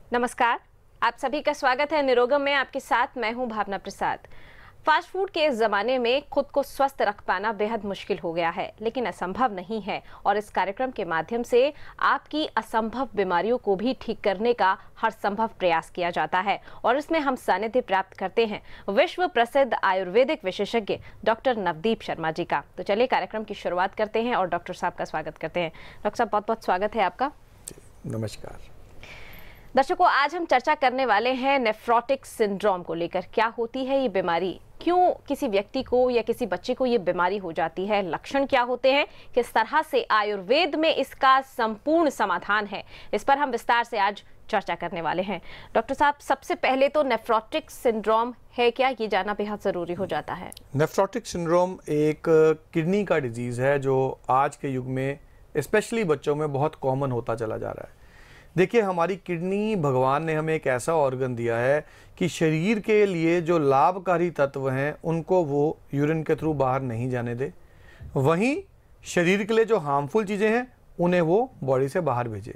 नमस्कार, आप सभी का स्वागत है निरोगम में। आपके साथ मैं हूं भावना प्रसाद। फास्ट फूड के इस जमाने में खुद को स्वस्थ रख पाना बेहद मुश्किल हो गया है, लेकिन असंभव नहीं है। और इस कार्यक्रम के माध्यम से आपकी असंभव बीमारियों को भी ठीक करने का हर संभव प्रयास किया जाता है। और इसमें हम सानिध्य प्राप्त करते हैं विश्व प्रसिद्ध आयुर्वेदिक विशेषज्ञ डॉक्टर नवदीप शर्मा जी का। तो चलिए कार्यक्रम की शुरुआत करते हैं और डॉक्टर साहब का स्वागत करते हैं। डॉक्टर साहब, बहुत बहुत स्वागत है आपका। नमस्कार दर्शकों, आज हम चर्चा करने वाले हैं नेफ्रोटिक सिंड्रोम को लेकर। क्या होती है ये बीमारी, क्यों किसी व्यक्ति को या किसी बच्चे को ये बीमारी हो जाती है, लक्षण क्या होते हैं, किस तरह से आयुर्वेद में इसका संपूर्ण समाधान है, इस पर हम विस्तार से आज चर्चा करने वाले हैं। डॉक्टर साहब, सबसे पहले तो नेफ्रोटिक सिंड्रोम है क्या, ये जानना बेहद जरूरी हो जाता है। नेफ्रोटिक सिंड्रोम एक किडनी का डिजीज है जो आज के युग में स्पेशली बच्चों में बहुत कॉमन होता चला जा रहा है। देखिए, हमारी किडनी, भगवान ने हमें एक ऐसा ऑर्गन दिया है कि शरीर के लिए जो लाभकारी तत्व हैं उनको वो यूरिन के थ्रू बाहर नहीं जाने दे, वहीं शरीर के लिए जो हार्मफुल चीज़ें हैं उन्हें वो बॉडी से बाहर भेजे।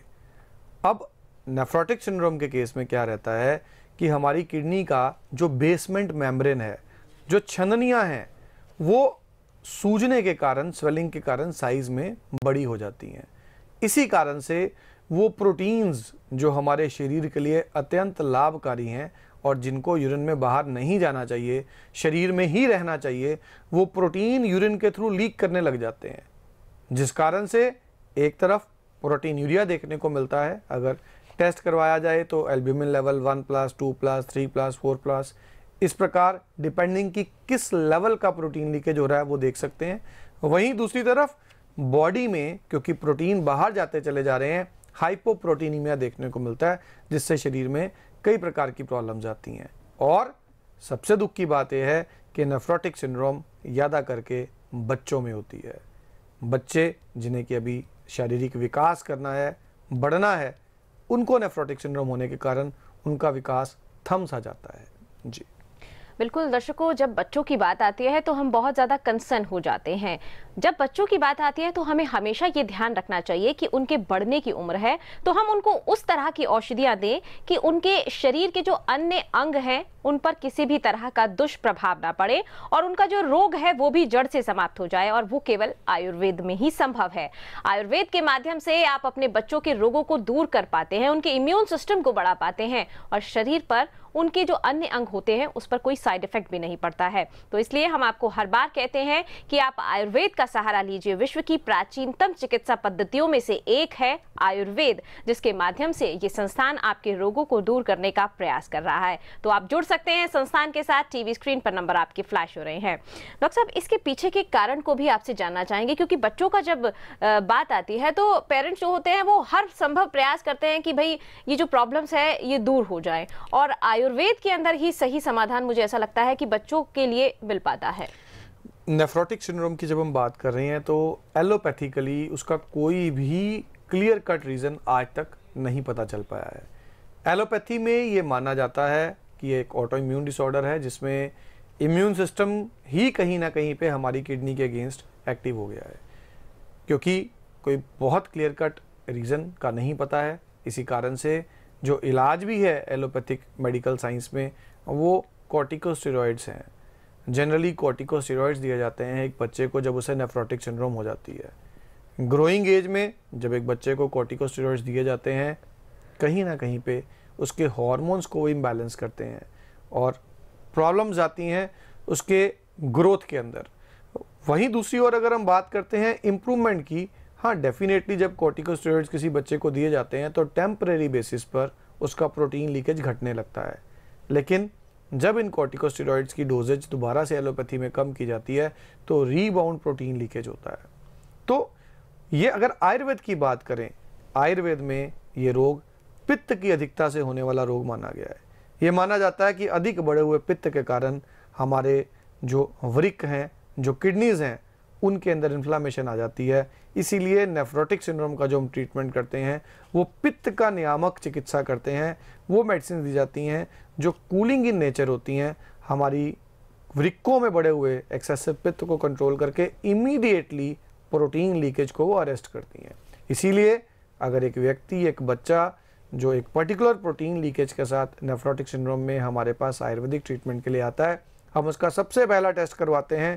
अब नेफ्रोटिक सिंड्रोम के केस में क्या रहता है कि हमारी किडनी का जो बेसमेंट मेम्ब्रेन है, जो छंदनियाँ हैं, वो सूजने के कारण, स्वेलिंग के कारण साइज में बड़ी हो जाती हैं। इसी कारण से वो प्रोटीन्स जो हमारे शरीर के लिए अत्यंत लाभकारी हैं और जिनको यूरिन में बाहर नहीं जाना चाहिए, शरीर में ही रहना चाहिए, वो प्रोटीन यूरिन के थ्रू लीक करने लग जाते हैं, जिस कारण से एक तरफ प्रोटीन यूरिया देखने को मिलता है। अगर टेस्ट करवाया जाए तो एल्ब्यूमिन लेवल 1+, 2+, 3+, 4+, इस प्रकार डिपेंडिंग कि किस लेवल का प्रोटीन लीकेज हो रहा है वो देख सकते हैं। वहीं दूसरी तरफ बॉडी में, क्योंकि प्रोटीन बाहर जाते चले जा रहे हैं, हाइपोप्रोटीनीमिया देखने को मिलता है, जिससे शरीर में कई प्रकार की प्रॉब्लम्स आती हैं। और सबसे दुख की बात यह है कि नेफ्रोटिक सिंड्रोम ज़्यादा करके बच्चों में होती है। बच्चे जिन्हें कि अभी शारीरिक विकास करना है, बढ़ना है, उनको नेफ्रोटिक सिंड्रोम होने के कारण उनका विकास थम सा जाता है। जी बिल्कुल दर्शकों, जब बच्चों की बात आती है तो हम बहुत ज़्यादा कंसर्न हो जाते हैं। जब बच्चों की बात आती है तो हमें हमेशा ये ध्यान रखना चाहिए कि उनके बढ़ने की उम्र है तो हम उनको उस तरह की औषधियाँ दें कि उनके शरीर के जो अन्य अंग हैं उन पर किसी भी तरह का दुष्प्रभाव ना पड़े और उनका जो रोग है वो भी जड़ से समाप्त हो जाए। और वो केवल आयुर्वेद में ही संभव है। आयुर्वेद के माध्यम से आप अपने बच्चों के रोगों को दूर कर पाते हैं, उनके इम्यून सिस्टम को बढ़ा पाते हैं और शरीर पर उनके जो अन्य अंग होते हैं उस पर कोई साइड इफेक्ट भी नहीं पड़ता है। तो इसलिए हम आपको हर बार कहते हैं कि आप आयुर्वेद का सहारा लीजिए। विश्व की प्राचीनतम चिकित्सा पद्धतियों में से एक है आयुर्वेद, जिसके माध्यम से ये संस्थान आपके रोगों को दूर करने का प्रयास कर रहा है। तो आप जुड़ सकते हैं संस्थान के साथ। टीवी स्क्रीन पर नंबर आपके फ्लैश हो रहे हैं। डॉक्टर साहब, इसके पीछे के कारण को भी आपसे जानना चाहेंगे, क्योंकि बच्चों का जब बात आती है तो पेरेंट्स जो होते हैं वो हर संभव प्रयास करते हैं कि भाई ये जो प्रॉब्लम्स है ये दूर हो जाए, और आयुर्वेद के अंदर ही सही समाधान मुझे ऐसा लगता है कि बच्चों के लिए मिल पाता है। नेफ्रोटिक सिंड्रोम की जब हम बात कर रहे हैं तो एलोपैथिकली उसका कोई भी क्लियर कट रीज़न आज तक नहीं पता चल पाया है। एलोपैथी में ये माना जाता है कि ये एक ऑटो इम्यून डिसऑर्डर है जिसमें इम्यून सिस्टम ही कहीं ना कहीं पे हमारी किडनी के अगेंस्ट एक्टिव हो गया है, क्योंकि कोई बहुत क्लियर कट रीज़न का नहीं पता है। इसी कारण से जो इलाज भी है एलोपैथिक मेडिकल साइंस में वो कॉर्टिकोस्टेरॉइड्स हैं। जनरली कॉर्टिकोस्टेरॉइड्स दिए जाते हैं एक बच्चे को जब उसे नेफ्रोटिक सिंड्रोम हो जाती है। ग्रोइंग एज में जब एक बच्चे को कॉर्टिकोस्टेरॉइड्स दिए जाते हैं, कहीं ना कहीं पे उसके हार्मोन्स को इम्बैलेंस करते हैं और प्रॉब्लम्स आती हैं उसके ग्रोथ के अंदर। वहीं दूसरी ओर अगर हम बात करते हैं इम्प्रूवमेंट की, हाँ डेफिनेटली जब कॉर्टिकोस्टेरॉइड्स किसी बच्चे को दिए जाते हैं तो टेम्परेरी बेसिस पर उसका प्रोटीन लीकेज घटने लगता है, लेकिन जब इन कॉर्टिकोस्टेरॉइड्स की डोजेज दोबारा से एलोपैथी में कम की जाती है तो रीबाउंड प्रोटीन लीकेज होता है। तो ये अगर आयुर्वेद की बात करें, आयुर्वेद में ये रोग पित्त की अधिकता से होने वाला रोग माना गया है। ये माना जाता है कि अधिक बढ़े हुए पित्त के कारण हमारे जो वृक्क हैं, जो किडनीज़ हैं, उनके अंदर इन्फ्लामेशन आ जाती है। इसीलिए नेफ्रोटिक सिंड्रोम का जो हम ट्रीटमेंट करते हैं वो पित्त का नियामक चिकित्सा करते हैं। वो मेडिसिन दी जाती हैं जो कूलिंग इन नेचर होती हैं, हमारी वृक्कों में बढ़े हुए एक्सेसिव पित्त को कंट्रोल करके इमीडिएटली प्रोटीन लीकेज को वो अरेस्ट करती हैं। इसीलिए अगर एक व्यक्ति, एक बच्चा जो एक पर्टिकुलर प्रोटीन लीकेज के साथ नेफ्रोटिक सिंड्रोम में हमारे पास आयुर्वेदिक ट्रीटमेंट के लिए आता है, हम उसका सबसे पहला टेस्ट करवाते हैं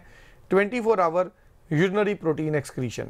24 आवर यूरिनरी प्रोटीन एक्सक्रीशन,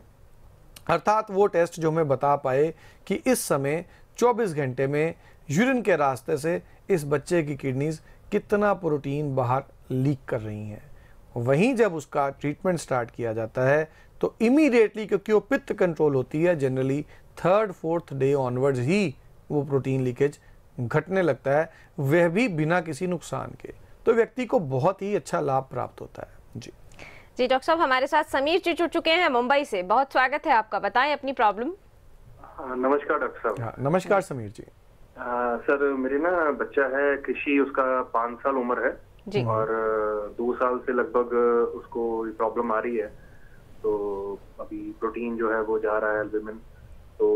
अर्थात वो टेस्ट जो हमें बता पाए कि इस समय 24 घंटे में यूरिन के रास्ते से इस बच्चे की किडनीज कितना प्रोटीन बाहर लीक कर रही हैं। वहीं जब उसका ट्रीटमेंट स्टार्ट किया जाता है तो इमीडिएटली, क्योंकि वो पित्त कंट्रोल होती है, जनरली 3rd-4th डे ऑनवर्ड्स ही वो प्रोटीन लीकेज घटने लगता है, वह भी बिना किसी नुकसान के। तो व्यक्ति को बहुत ही अच्छा लाभ प्राप्त होता है। जी जी डॉक्टर साहब, हमारे साथ समीर जी जुड़ चुके हैं मुंबई से। बहुत स्वागत है आपका, बताएं अपनी प्रॉब्लम। नमस्कार डॉक्टर साहब। हाँ, नमस्कार समीर जी। सर मेरे ना बच्चा है कृषि, उसका 5 साल उम्र है जी। और 2 साल से लगभग उसको प्रॉब्लम आ रही है। तो अभी प्रोटीन जो है वो जा रहा है एल्बुमिन तो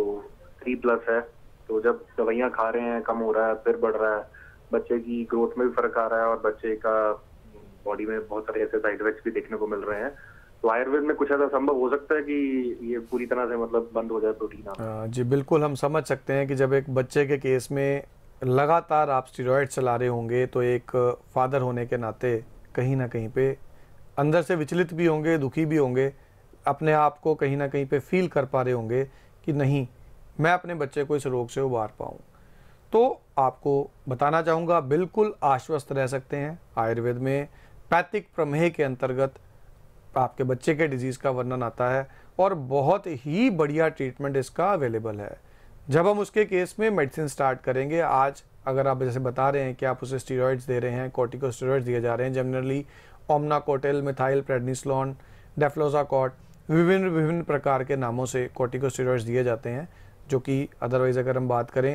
3+ है। तो जब दवाइयाँ खा रहे हैं कम हो रहा है, फिर बढ़ रहा है, बच्चे की ग्रोथ में भी फर्क आ रहा है और बच्चे का बॉडी में बहुत सारे ऐसे साइड इफेक्ट्स भी देखने को मिल रहे हैं। तो आयुर्वेद में कुछ ऐसा संभव हो सकता है कि ये पूरी तरह से मतलब बंद हो जाए प्रोटीन आना? जी बिल्कुल, हम समझ सकते हैं कि जब एक बच्चे के केस में लगातार आप स्टेरॉइड चला रहे होंगे तो एक फादर होने के नाते कहीं ना कहीं पे अंदर से विचलित भी होंगे, दुखी भी होंगे, अपने आप को कहीं ना कहीं पे फील कर पा रहे होंगे कि नहीं, मैं अपने बच्चे को इस रोग से उबार पाऊँ। तो आपको बताना चाहूँगा, बिल्कुल आश्वस्त रह सकते हैं। आयुर्वेद में पैथिक प्रमेह के अंतर्गत आपके बच्चे के डिजीज़ का वर्णन आता है और बहुत ही बढ़िया ट्रीटमेंट इसका अवेलेबल है। जब हम उसके केस में मेडिसिन स्टार्ट करेंगे, आज अगर आप जैसे बता रहे हैं कि आप उसे स्टीरॉइड्स दे रहे हैं, कॉर्टिकोस्टेरॉइड्स दिए जा रहे हैं, generally Omnacortil, methyl prednisolone, deflazacort, विभिन्न प्रकार के नामों से कॉर्टिकोस्टेरॉइड्स दिए जाते हैं, जो कि अदरवाइज अगर हम बात करें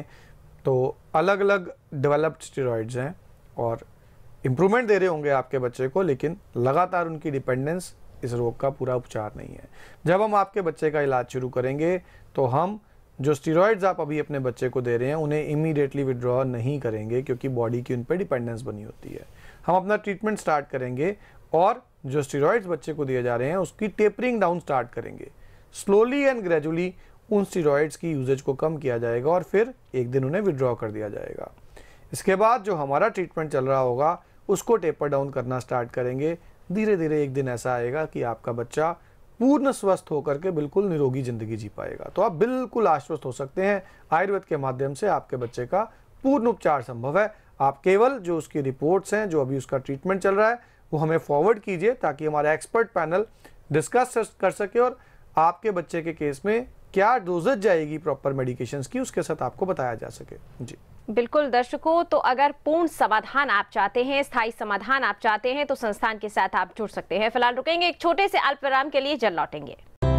तो अलग अलग डेवलप्ड स्टेरॉइड्स हैं और इम्प्रूवमेंट दे रहे होंगे आपके बच्चे को, लेकिन लगातार उनकी डिपेंडेंस इस रोग का पूरा उपचार नहीं है। जब हम आपके बच्चे का इलाज शुरू करेंगे तो हम जो स्टेरॉइड्स आप अभी अपने बच्चे को दे रहे हैं उन्हें इमीडिएटली विड्रॉ नहीं करेंगे, क्योंकि बॉडी की उन पर डिपेंडेंस बनी होती है। हम अपना ट्रीटमेंट स्टार्ट करेंगे और जो स्टेरॉइड्स बच्चे को दिए जा रहे हैं उसकी टेपरिंग डाउन स्टार्ट करेंगे। स्लोली एंड ग्रेजुअली उन स्टेरॉइड्स की यूजेज को कम किया जाएगा और फिर एक दिन उन्हें विड्रॉ कर दिया जाएगा। इसके बाद जो हमारा ट्रीटमेंट चल रहा होगा उसको टेपर डाउन करना स्टार्ट करेंगे। धीरे धीरे एक दिन ऐसा आएगा कि आपका बच्चा पूर्ण स्वस्थ होकर के बिल्कुल निरोगी जिंदगी जी पाएगा। तो आप बिल्कुल आश्वस्त हो सकते हैं, आयुर्वेद के माध्यम से आपके बच्चे का पूर्ण उपचार संभव है। आप केवल जो उसकी रिपोर्ट्स हैं, जो अभी उसका ट्रीटमेंट चल रहा है, वो हमें फॉरवर्ड कीजिए ताकि हमारा एक्सपर्ट पैनल डिस्कस कर सके और आपके बच्चे के केस में क्या डोजेज जाएगी प्रॉपर मेडिकेशंस की, उसके साथ आपको बताया जा सके। जी बिल्कुल दर्शकों, तो अगर पूर्ण समाधान आप चाहते हैं, स्थायी समाधान आप चाहते हैं, तो संस्थान के साथ आप जुड़ सकते हैं। फिलहाल रुकेंगे एक छोटे से अल्प विराम के लिए, जल्द लौटेंगे।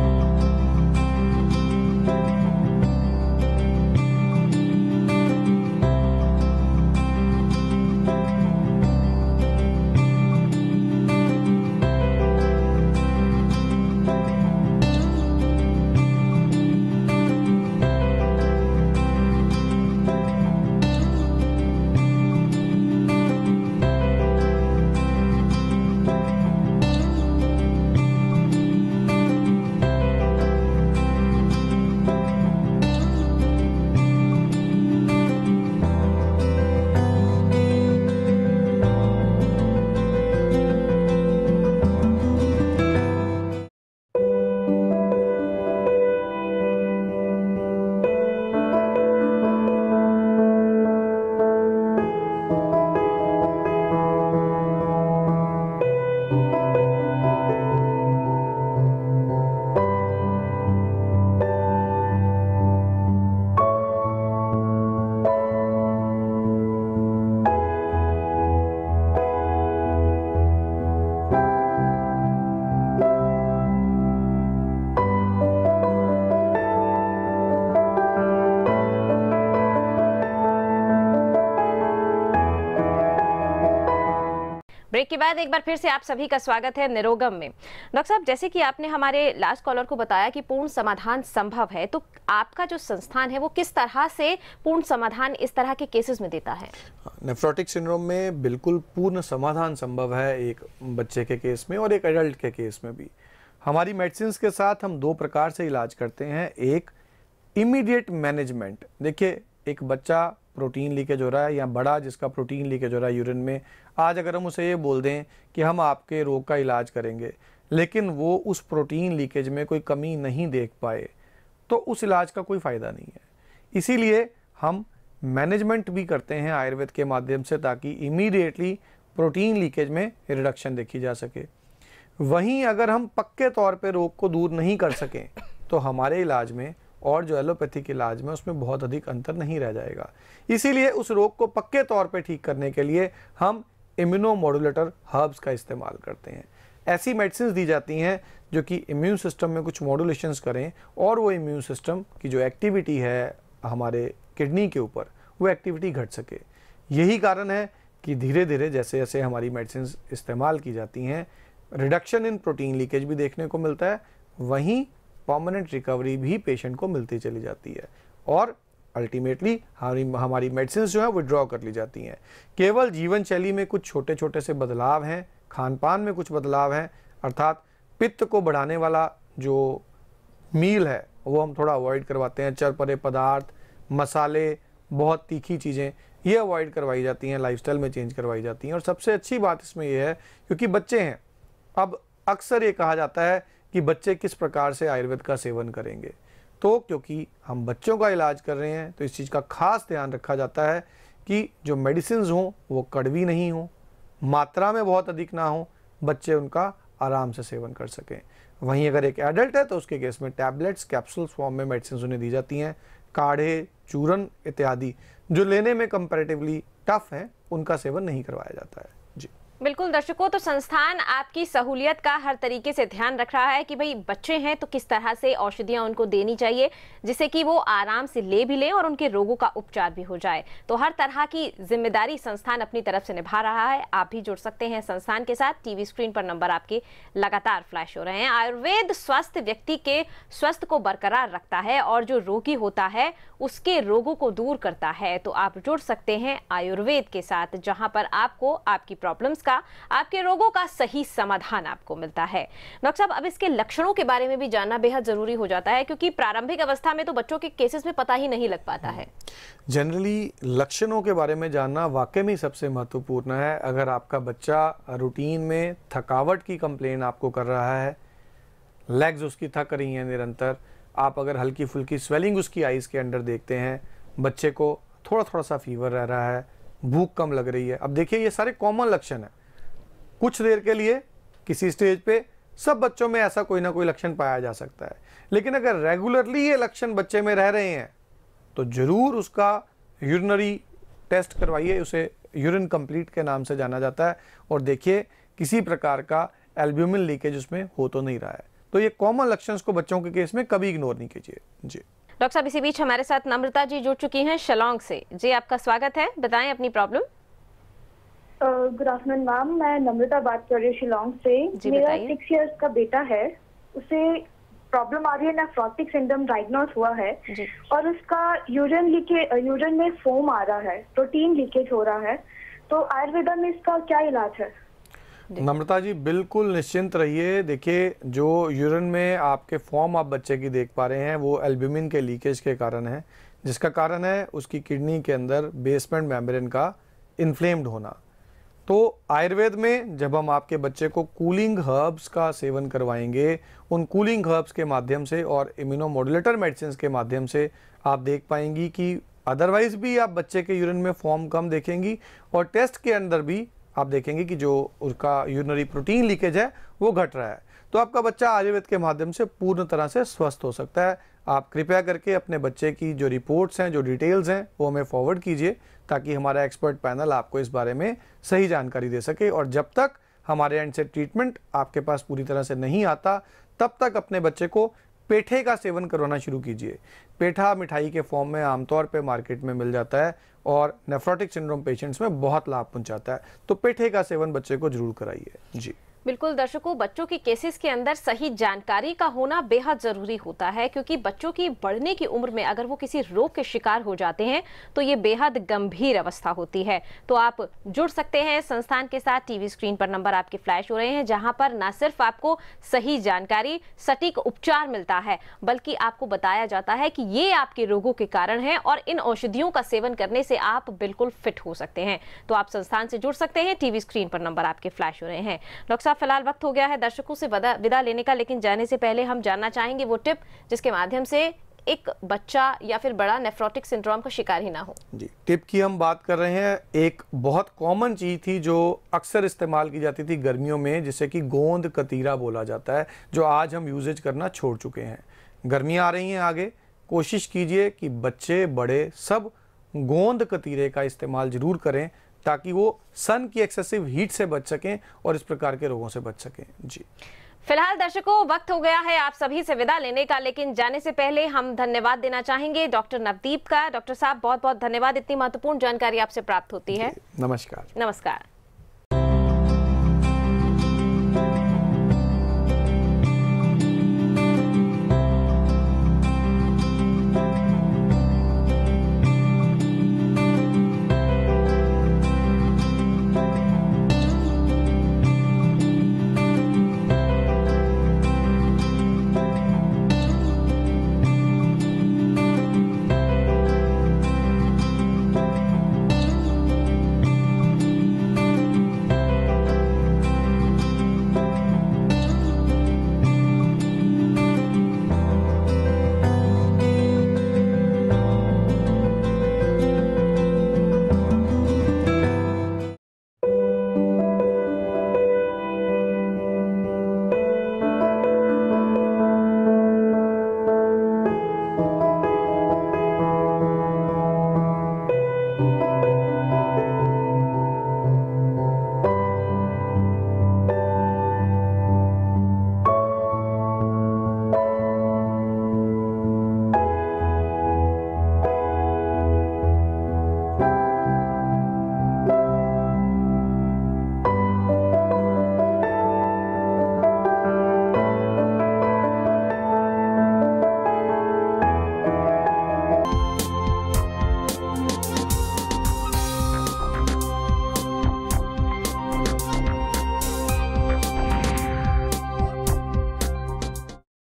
ब्रेक के बाद एक बार फिर से आप सभी का स्वागत है निरोगम में। डॉक्टर साहब, जैसे कि आपने हमारे लास्ट कॉलर को बताया कि पूर्ण समाधान संभव है, तो आपका जो संस्थान है वो किस तरह से पूर्ण समाधान इस तरह के केसेस में देता है? नेफ्रोटिक सिंड्रोम में बिल्कुल पूर्ण समाधान संभव है, एक बच्चे के केस में और एक एडल्ट के केस में भी। हमारी मेडिसिन के साथ हम 2 प्रकार से इलाज करते हैं। एक इमीडिएट मैनेजमेंट। देखिए, एक बच्चा प्रोटीन लीकेज हो रहा है या बड़ा जिसका प्रोटीन लीकेज हो रहा है यूरिन में, आज अगर हम उसे ये बोल दें कि हम आपके रोग का इलाज करेंगे, लेकिन वो उस प्रोटीन लीकेज में कोई कमी नहीं देख पाए, तो उस इलाज का कोई फ़ायदा नहीं है। इसीलिए हम मैनेजमेंट भी करते हैं आयुर्वेद के माध्यम से, ताकि इमीडिएटली प्रोटीन लीकेज में रिडक्शन देखी जा सके। वहीं अगर हम पक्के तौर पे रोग को दूर नहीं कर सकें, तो हमारे इलाज में और जो एलोपैथिक इलाज में उसमें बहुत अधिक अंतर नहीं रह जाएगा। इसीलिए उस रोग को पक्के तौर पे ठीक करने के लिए हम इम्यूनोमोडुलेटर हर्ब्स का इस्तेमाल करते हैं। ऐसी मेडिसिन दी जाती हैं जो कि इम्यून सिस्टम में कुछ मॉड्यूलेशंस करें और वो इम्यून सिस्टम की जो एक्टिविटी है हमारे किडनी के ऊपर, वो एक्टिविटी घट सके। यही कारण है कि धीरे धीरे जैसे जैसे हमारी मेडिसिन इस्तेमाल की जाती हैं, रिडक्शन इन प्रोटीन लीकेज भी देखने को मिलता है, वहीं परमानेंट रिकवरी भी पेशेंट को मिलती चली जाती है और अल्टीमेटली हमारी मेडिसिन जो है विड्रॉ कर ली जाती हैं। केवल जीवन शैली में कुछ छोटे छोटे से बदलाव हैं, खान पान में कुछ बदलाव हैं, अर्थात पित्त को बढ़ाने वाला जो मील है वो हम थोड़ा अवॉइड करवाते हैं। चरपरे पदार्थ, मसाले, बहुत तीखी चीज़ें ये अवॉइड करवाई जाती हैं, लाइफस्टाइल में चेंज करवाई जाती हैं। और सबसे अच्छी बात इसमें यह है क्योंकि बच्चे हैं, अब अक्सर ये कहा जाता है कि बच्चे किस प्रकार से आयुर्वेद का सेवन करेंगे, तो क्योंकि हम बच्चों का इलाज कर रहे हैं तो इस चीज़ का खास ध्यान रखा जाता है कि जो मेडिसिन हों वो कड़वी नहीं हो, मात्रा में बहुत अधिक ना हो, बच्चे उनका आराम से सेवन कर सकें। वहीं अगर एक एडल्ट है तो उसके केस में टैबलेट्स, कैप्सूल्स फॉर्म में मेडिसिन उन्हें दी जाती हैं। काढ़े, चूरन इत्यादि जो लेने में कंपैरेटिवली टफ है, उनका सेवन नहीं करवाया जाता है। जी बिल्कुल दर्शकों, तो संस्थान आपकी सहूलियत का हर तरीके से ध्यान रख रहा है कि भाई बच्चे हैं तो किस तरह से औषधियां उनको देनी चाहिए जिससे कि वो आराम से ले भी लें और उनके रोगों का उपचार भी हो जाए। तो हर तरह की जिम्मेदारी संस्थान अपनी तरफ से निभा रहा है। आप भी जुड़ सकते हैं संस्थान के साथ। टीवी स्क्रीन पर नंबर आपके लगातार फ्लैश हो रहे हैं। आयुर्वेद स्वस्थ व्यक्ति के स्वास्थ्य को बरकरार रखता है और जो रोगी होता है उसके रोगों को दूर करता है। तो आप जुड़ सकते हैं आयुर्वेद के साथ, जहां पर आपको आपकी प्रॉब्लम्स का, आपके रोगों का सही समाधान आपको मिलता है। डॉक्टर साहब, अब इसके लक्षणों के बारे में भी जानना बेहद जरूरी हो जाता है क्योंकि प्रारंभिक अवस्था में तो बच्चों के केसेस में पता ही नहीं लग पाता है। जनरली लक्षणों के बारे में जानना वाकई में सबसे महत्वपूर्ण है। अगर आपका बच्चा रूटीन में थकावट की कंप्लेन आपको कर रहा है, लेग्स उसकी थक रही हैं निरंतर, आप अगर हल्की फुल्की स्वेलिंग उसकी आइज़ के अंदर देखते हैं, बच्चे को थोड़ा थोड़ा सा फीवर रह रहा है, भूख कम लग रही है, अब देखिए ये सारे कॉमन लक्षण हैं। कुछ देर के लिए किसी स्टेज पे सब बच्चों में ऐसा कोई ना कोई लक्षण पाया जा सकता है, लेकिन अगर रेगुलरली ये लक्षण बच्चे में रह रहे हैं तो ज़रूर उसका यूरिनरी टेस्ट करवाइए। उसे यूरिन कंप्लीट के नाम से जाना जाता है, और देखिए किसी प्रकार का एल्ब्यूमिन लीकेज उसमें हो तो नहीं रहा है। तो ये कॉमन लक्षण को बच्चों के केस में कभी इग्नोर नहीं कीजिए। जी डॉक्टर साहब, इसी बीच हमारे साथ नम्रता जी जुड़ चुकी हैं शिलांग से। जी आपका स्वागत है, बताएं अपनी प्रॉब्लम। गुड आफ्टरनून मैम, मैं नम्रता बात कर रही हूँ शिलांग से। मेरा 6 इयर्स का बेटा है, उसे प्रॉब्लम आ रही है, नेफ्रोटिक सिंड्रोम डायग्नोस हुआ है और उसका यूरिन में फोम आ रहा है, प्रोटीन लीकेज हो रहा है। तो आयुर्वेदा में इसका क्या इलाज है? नम्रता जी बिल्कुल निश्चिंत रहिए। देखिए जो यूरिन में आपके फॉर्म आप बच्चे की देख पा रहे हैं वो एल्ब्यूमिन के लीकेज के कारण है, जिसका कारण है उसकी किडनी के अंदर बेसमेंट मेम्ब्रेन का इन्फ्लेम्ड होना। तो आयुर्वेद में जब हम आपके बच्चे को कूलिंग हर्ब्स का सेवन करवाएंगे, उन कूलिंग हर्ब्स के माध्यम से और इम्यूनोमोडुलेटर मेडिसिन के माध्यम से आप देख पाएंगी कि अदरवाइज भी आप बच्चे के यूरिन में फॉर्म कम देखेंगी, और टेस्ट के अंदर भी आप देखेंगे कि जो उसका यूरिनरी प्रोटीन लीकेज है वो घट रहा है। तो आपका बच्चा आयुर्वेद के माध्यम से पूर्ण तरह से स्वस्थ हो सकता है। आप कृपया करके अपने बच्चे की जो रिपोर्ट्स हैं, जो डिटेल्स हैं, वो हमें फॉरवर्ड कीजिए ताकि हमारा एक्सपर्ट पैनल आपको इस बारे में सही जानकारी दे सके। और जब तक हमारे एंड से ट्रीटमेंट आपके पास पूरी तरह से नहीं आता, तब तक अपने बच्चे को पेठे का सेवन करवाना शुरू कीजिए। पेठा मिठाई के फॉर्म में आमतौर पे मार्केट में मिल जाता है और नेफ्रोटिक सिंड्रोम पेशेंट्स में बहुत लाभ पहुंचाता है। तो पेठे का सेवन बच्चे को जरूर कराइए। जी बिल्कुल दर्शकों, बच्चों के केसेस के अंदर सही जानकारी का होना बेहद जरूरी होता है, क्योंकि बच्चों की बढ़ने की उम्र में अगर वो किसी रोग के शिकार हो जाते हैं तो ये बेहद गंभीर अवस्था होती है। तो आप जुड़ सकते हैं संस्थान के साथ। टीवी स्क्रीन पर नंबर आपके फ्लैश हो रहे हैं, जहां पर न सिर्फ आपको सही जानकारी, सटीक उपचार मिलता है, बल्कि आपको बताया जाता है कि ये आपके रोगों के कारण है और इन औषधियों का सेवन करने से आप बिल्कुल फिट हो सकते हैं। तो आप संस्थान से जुड़ सकते हैं। टीवी स्क्रीन पर नंबर आपके फ्लैश हो रहे हैं। डॉक्टर साहब, फिलहाल वक्त हो गया है दर्शकों से विदा लेने का, लेकिन जाने से पहले हम जानना चाहेंगे वो टिप जिसके माध्यम से एक बच्चा या फिर बड़ा नेफ्रोटिक सिंड्रोम का शिकार ही ना हो। जी, टिप की हम बात कर रहे हैं। एक बहुत कॉमन चीज थी जो अक्सर इस्तेमाल की जाती थी गर्मियों में, जिसे कि गोंद कतीरा बोला जाता है, जो आज हम यूजेज करना छोड़ चुके हैं। गर्मियां आ रही हैं आगे, कोशिश कीजिए कि बच्चे बड़े सब गोंद कतीरे का इस्तेमाल जरूर करें, ताकि वो सन की एक्सेसिव हीट से बच सकें और इस प्रकार के रोगों से बच सकें। जी, फिलहाल दर्शकों, वक्त हो गया है आप सभी से विदा लेने का, लेकिन जाने से पहले हम धन्यवाद देना चाहेंगे डॉक्टर नवदीप का। डॉक्टर साहब, बहुत बहुत धन्यवाद, इतनी महत्वपूर्ण जानकारी आपसे प्राप्त होती है। नमस्कार। नमस्कार।